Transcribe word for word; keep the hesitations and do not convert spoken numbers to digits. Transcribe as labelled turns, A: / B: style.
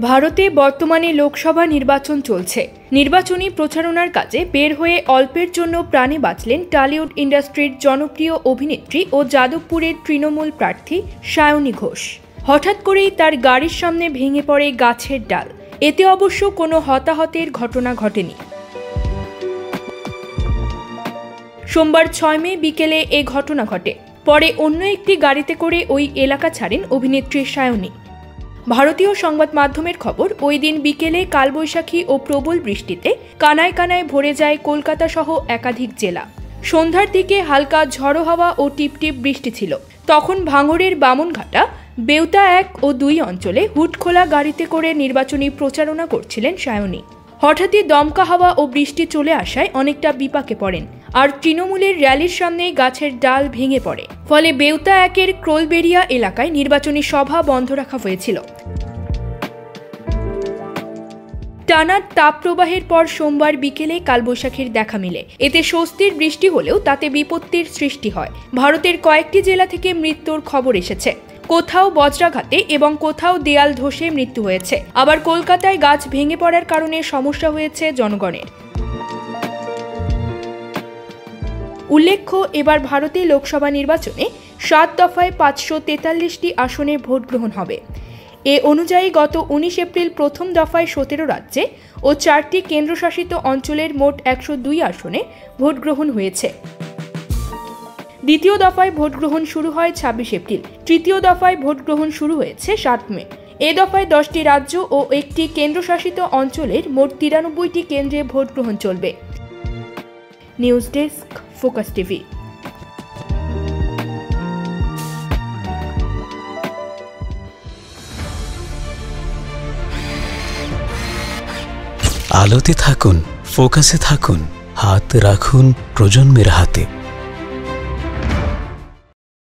A: ভারতে বর্তমানে লোকসভা নির্বাচন চলছে। নির্বাচনী প্রচারণার কাজে বের হয়ে অল্পের জন্য প্রাণে বাঁচলেন টলিউড ইন্ডাস্ট্রির জনপ্রিয় অভিনেত্রী ও যাদবপুরের তৃণমূল প্রার্থী সায়নী ঘোষ। হঠাৎ করেই তার গাড়ির সামনে ভেঙে পড়ে গাছের ডাল। এতে অবশ্য কোনো হতাহতের ঘটনা ঘটেনি। সোমবার ছয় মে বিকেলে এ ঘটনা ঘটে। পরে অন্য একটি গাড়িতে করে ওই এলাকা ছাড়েন অভিনেত্রী সায়নী। ভারতীয় সংবাদ মাধ্যমের খবর, ওই দিন বিকেলে কালবৈশাখী ও প্রবল বৃষ্টিতে কানায় কানায় ভরে যায় কলকাতা সহ একাধিক জেলা। সন্ধ্যার দিকে হালকা ঝড়ো হাওয়া ও টিপটিপ বৃষ্টি ছিল। তখন ভাঙড়ের বামনঘাটা, বেউতা এক ও দুই অঞ্চলে হুডখোলা গাড়িতে করে নির্বাচনী প্রচারণা করছিলেন সায়নী। হঠাৎই দমকা হাওয়া ও বৃষ্টি চলে আসায় অনেকটা বিপাকে পড়েন, আর তৃণমূলের র্যালির সামনে গাছের ডাল ভেঙে পড়ে। ফলে বেউতা একের ক্রোলবেরিয়া এলাকায় নির্বাচনী সভা বন্ধ রাখা হয়েছিল। টানা তাপপ্রবাহের পর সোমবার বিকেলে কালবৈশাখীর দেখা মিলে। এতে স্বস্তির বৃষ্টি হলেও তাতে বিপত্তির সৃষ্টি হয়। ভারতের কয়েকটি জেলা থেকে মৃত্যুর খবর এসেছে। কোথাও বজ্রাঘাতে এবং কোথাও দেয়াল ধসে মৃত্যু হয়েছে। আবার কলকাতায় গাছ ভেঙে পড়ার কারণে সমস্যা হয়েছে জনগণের। উল্লেখ্য, এবার ভারতে লোকসভা নির্বাচনে সাত দফায় পাঁচশো তেতাল্লিশটি আসনে ভোট গ্রহণ হবে। এ অনুযায়ী গত উনিশ এপ্রিল প্রথম দফায় সতেরো রাজ্যে ও চারটি কেন্দ্রশাসিত অঞ্চলের মোট একশো দুই আসনে ভোট গ্রহণ হয়েছে। দ্বিতীয় দফায় ভোট গ্রহণ শুরু হয় ছাব্বিশ এপ্রিল। তৃতীয় দফায় ভোট গ্রহণ শুরু হয়েছে সাত মে। এ দফায় দশটি রাজ্য ও একটি কেন্দ্রশাসিত অঞ্চলের মোট তিরানব্বইটি কেন্দ্রে ভোট গ্রহণ চলবে। News desk, focus TV.
B: আলোতে থাকুন, ফোকাসে থাকুন, হাত রাখুন প্রজন্মের হাতে।